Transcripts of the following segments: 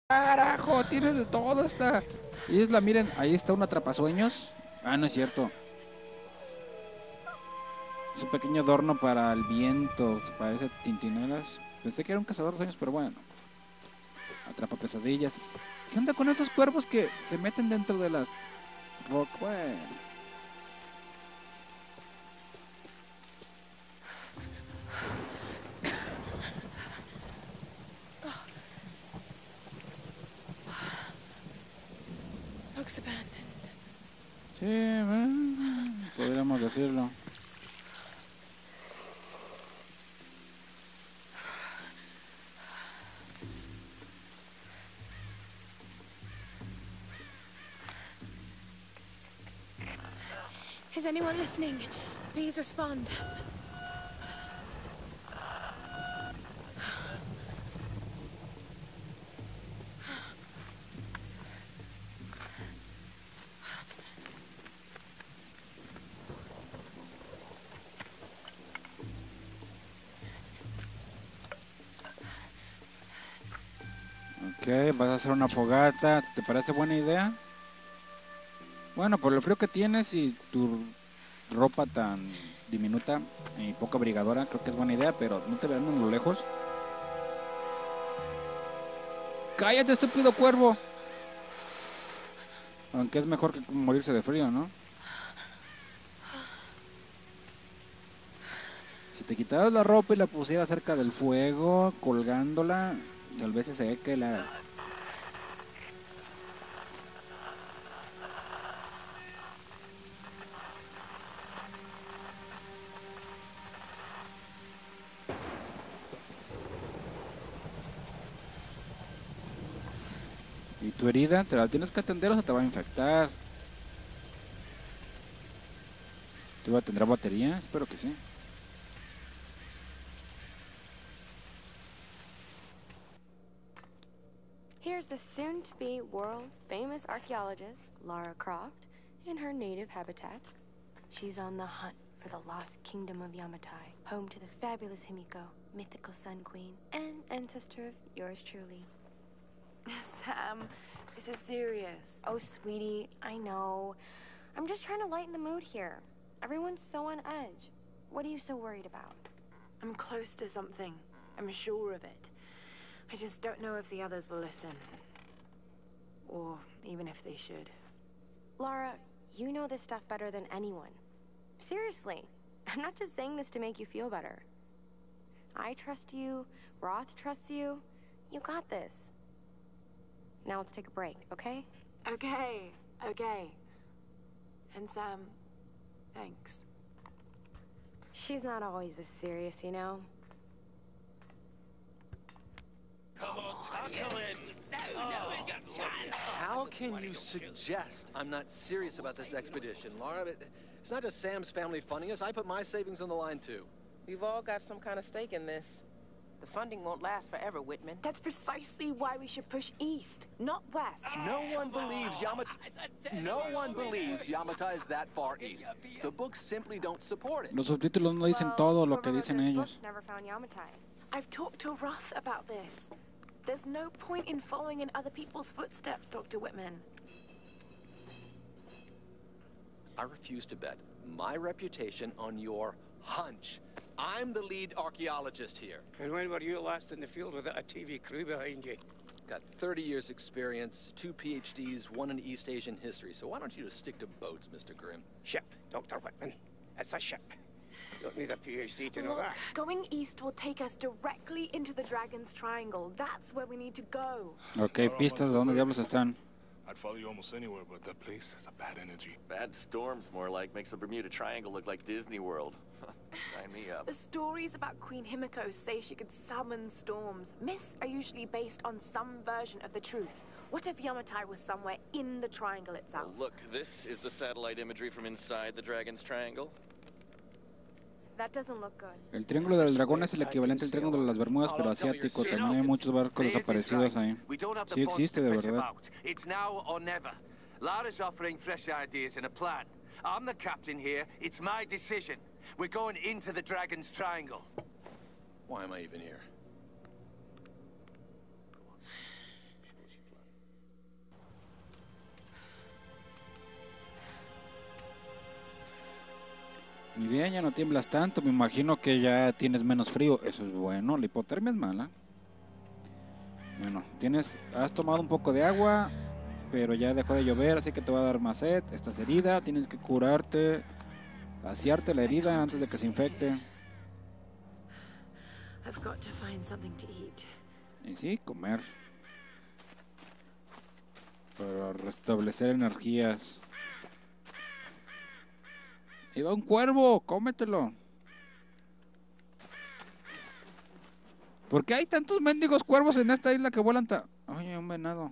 Carajo, tienes de todo esta isla. Miren, ahí está un atrapasueños. Ah, no es cierto. Es un pequeño adorno para el viento. Se parece a tintineras. Pensé que era un cazador de sueños, pero bueno. Atrapa pesadillas. ¿Qué onda con esos cuervos que se meten dentro de las rock? Bueno. Looks abandoned. Sí, podríamos decirlo. Is anyone listening? Please respond. Ok, vas a hacer una fogata. ¿Te parece buena idea? Bueno, por lo frío que tienes y tu ropa tan diminuta y poco abrigadora, creo que es buena idea, pero no te verán en lo lejos. ¡Cállate, estúpido cuervo! Aunque es mejor que morirse de frío, ¿no? Si te quitaras la ropa y la pusieras cerca del fuego, colgándola, tal vez se seque la... Y tu herida, ¿te la tienes que atender o se te va a infectar? ¿Te va a tener batería? Espero que sí. Here's the soon-to-be world-famous archaeologist, Lara Croft, in her native habitat. She's on the hunt for the lost kingdom of Yamatai, home to the fabulous Himiko, mythical Sun Queen, and ancestor of yours truly. Sam, this is serious. Oh, sweetie, I know. I'm just trying to lighten the mood here. Everyone's so on edge. What are you so worried about? I'm close to something. I'm sure of it. I just don't know if the others will listen. Or even if they should. Lara, you know this stuff better than anyone. Seriously, I'm not just saying this to make you feel better. I trust you, Roth trusts you. You got this. Now let's take a break, okay? Okay, okay. And Sam, thanks. She's not always this serious, you know? Come on, tackle it! No, it's your chance! How can you suggest I'm not serious about this expedition, Laura? It's not just Sam's family funding us. I put my savings on the line, too. We've all got some kind of stake in this. The funding won't last forever, Whitman. That's precisely why we should push east, not west. No one believes Yamatai is that far east. The books simply don't support it. Los subtítulos no dicen todo lo que dicen ellos. Never found Yamatai. I've talked to Roth about this. There's no point in following in other people's footsteps, Dr. Whitman. I refuse to bet my reputation on your hunch. I'm the lead archaeologist here. And when were you last in the field without a TV crew behind you? Got 30 years experience, 2 PhDs, 1 in East Asian history. So why don't you just stick to boats, Mr. Grimm? Ship, Dr. Whitman. It's a ship. You don't need a PhD to know Look, that. going east will take us directly into the Dragon's Triangle. That's where we need to go. Ok, pistas de dónde diablos están. I'd follow you almost anywhere, but that place has a bad energy. Bad storms, more like. Makes the Bermuda Triangle look like Disney World. Sign me up. The stories about Queen Himiko say she could summon storms. Myths are usually based on some version of the truth. What if Yamatai was somewhere in the triangle itself? Well, look, this is the satellite imagery from inside the Dragon's Triangle. That doesn't look good. El Triángulo del Dragón es el equivalente al Triángulo de las Bermudas, pero asiático. También hay muchos barcos desaparecidos ahí. Sí existe, de verdad. It's now or never. Lara's offering fresh ideas and a plan. I'm the captain here. It's my decision. We're going into the Dragon's Triangle. Why am I even here? Muy bien, ya no tiemblas tanto. Me imagino que ya tienes menos frío. Eso es bueno. La hipotermia es mala. Bueno, has tomado un poco de agua, pero ya dejó de llover, así que te va a dar más sed. Estás herida, tienes que curarte, vaciarte la herida antes de que se infecte. I've got to find something to eat. Y sí, comer. Para restablecer energías. ¡Y va un cuervo! ¡Cómetelo! ¿Por qué hay tantos mendigos cuervos en esta isla que vuelan Oye, un venado.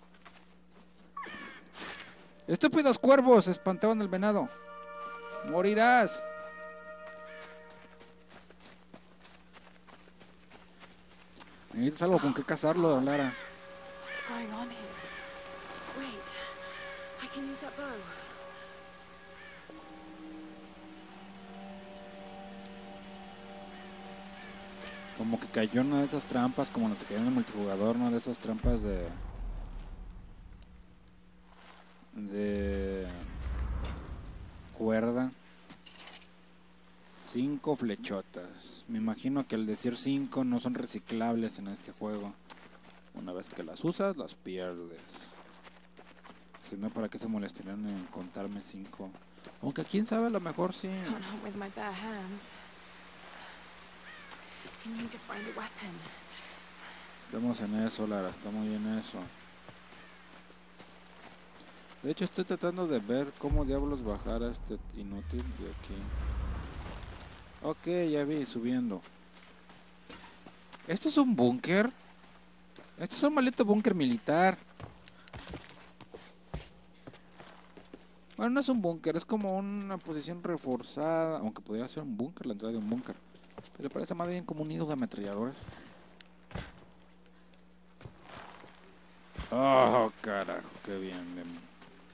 ¡Estúpidos cuervos! Espantaban al venado. ¡Morirás! Necesitas algo con qué cazarlo, Lara. What's going on here? Wait, I can use that bow. Como que cayó en una de esas trampas, como las que cayeron en el multijugador, ¿no? De esas trampas de cuerda. 5 flechotas. Me imagino que al decir 5 no son reciclables en este juego. Una vez que las usas, las pierdes. Si no, ¿para qué se molestarían en contarme 5? Aunque quién sabe, a lo mejor sí. Can't hunt with my bare hands. I need to find a weapon. Estamos en eso, Lara, estamos en eso. De hecho, estoy tratando de ver cómo diablos bajar a este inútil de aquí. Ok, ya vi, subiendo. ¿Esto es un búnker? Esto es un maldito búnker militar. Bueno, no es un búnker, es como una posición reforzada. Aunque podría ser un búnker, la entrada de un búnker. Pero parece más bien como un nido de ametralladores. Oh, carajo, qué bien, bien.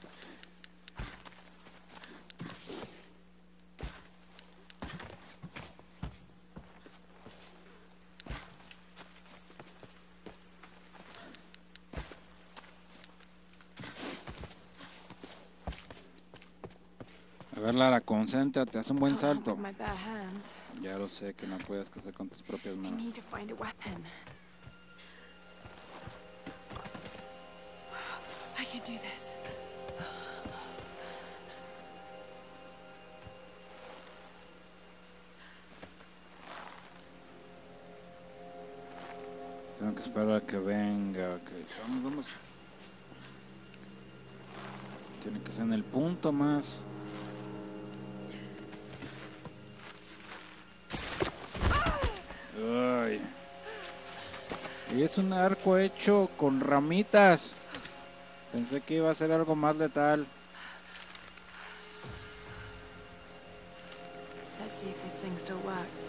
A ver, Lara, concéntrate, haz un buen Can't hunt salto. with my bare hands. Ya lo sé que no puedes hacer con tus propias I manos. need to find a weapon. I can do this. Tengo que esperar a que venga. Okay. Vamos. Tiene que ser en el punto más. Ay. Y es un arco hecho con ramitas. Pensé que iba a ser algo más letal. Let's see if this thing still works.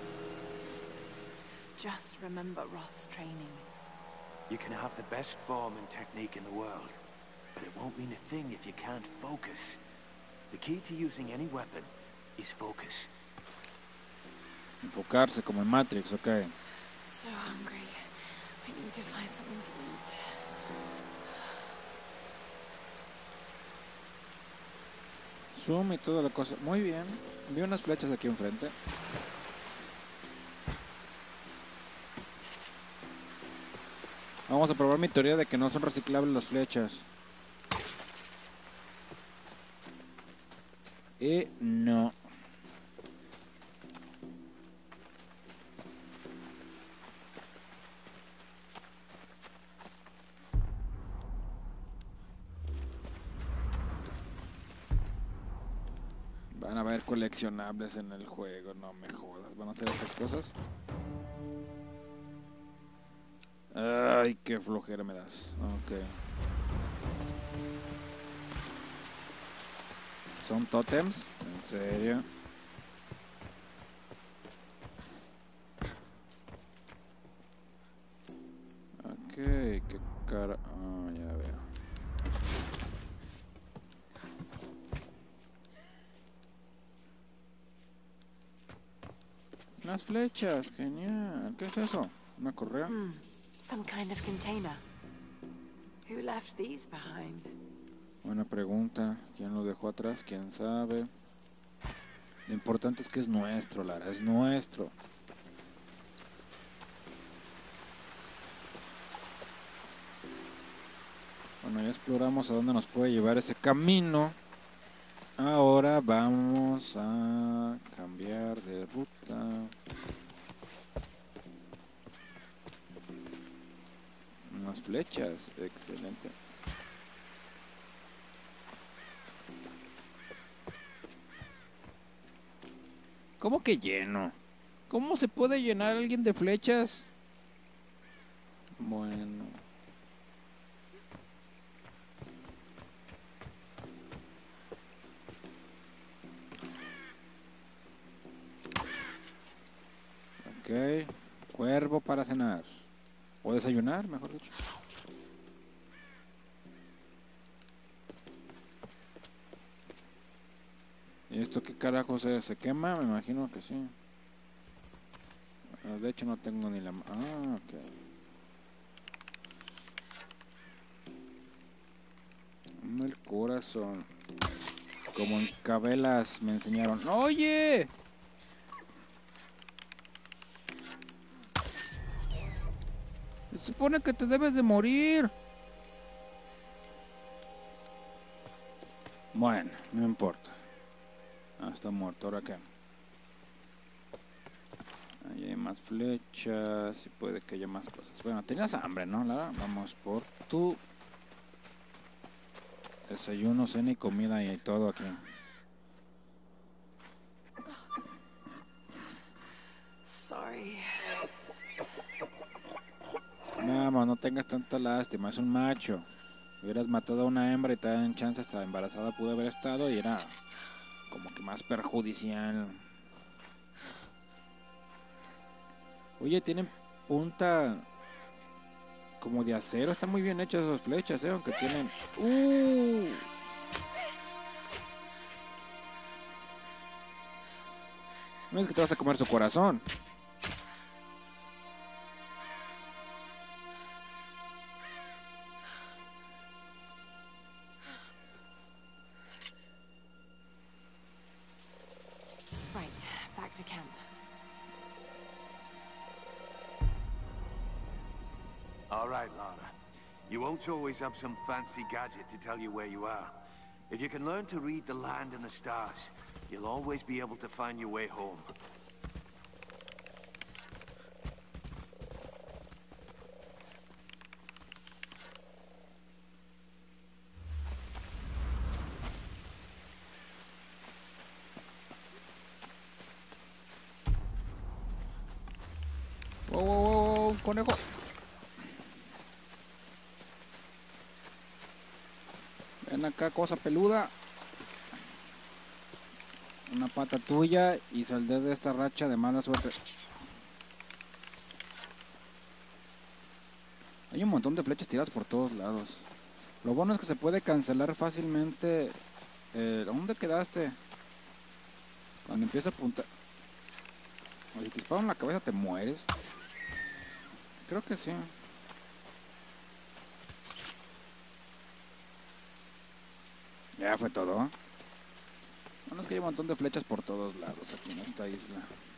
Just remember Roth's training. You can have the best form and technique in the world, but it won't mean a thing if you can't focus. The key to using any weapon is focus. Enfocarse como en Matrix, ok. So hungry. I need to find something to eat. Zoom y toda la cosa. Muy bien. Vi unas flechas aquí enfrente. Vamos a probar mi teoría de que no son reciclables las flechas. Y no. Van a haber coleccionables en el juego, no me jodas. ¿Van a hacer estas cosas? Ay, qué flojera me das. Ok. ¿Son tótems? ¿En serio? Ok, qué cara... Ah, ya veo. Las flechas, genial. ¿Qué es eso? ¿Una correa? Some kind of container. Who left these behind? Buena pregunta. ¿Quién lo dejó atrás? ¿Quién sabe? Lo importante es que es nuestro, Lara, es nuestro. Bueno, ya exploramos a dónde nos puede llevar ese camino. Ahora vamos a cambiar de ruta. Unas flechas, excelente. ¿Cómo que lleno? ¿Cómo se puede llenar alguien de flechas? Bueno. Ok. Cuervo para cenar. O desayunar, mejor dicho. ¿Y esto qué carajo se quema? Me imagino que sí. De hecho no tengo ni la... Ah, ok. El corazón. Como en Cabelas me enseñaron. ¡Oye! Se supone que te debes de morir. Bueno, no importa. Ah, está muerto, ¿ahora qué? Ahí hay más flechas y puede que haya más cosas. Bueno, tenías hambre, ¿no, Lara? Vamos por tu desayuno, cena y comida y todo aquí. Sorry. Vamos, no tengas tanta lástima, es un macho. Hubieras matado a una hembra y te dan chance hasta embarazada pudo haber estado y era como que más perjudicial. Oye, tienen punta como de acero, están muy bien hechas esas flechas, aunque tienen... No es que te vas a comer su corazón. Right, back to camp. All right, Lara. You won't always have some fancy gadget to tell you where you are. If you can learn to read the land and the stars, you'll always be able to find your way home. ¡Wow, conejo! Ven acá, cosa peluda. Una pata tuya y saldré de esta racha de mala suerte. Hay un montón de flechas tiradas por todos lados. Lo bueno es que se puede cancelar fácilmente. ¿Dónde quedaste? Cuando empieza a apuntar. O si te disparan en la cabeza te mueres. Creo que sí. Ya fue todo. Bueno, es que hay un montón de flechas por todos lados aquí en esta isla.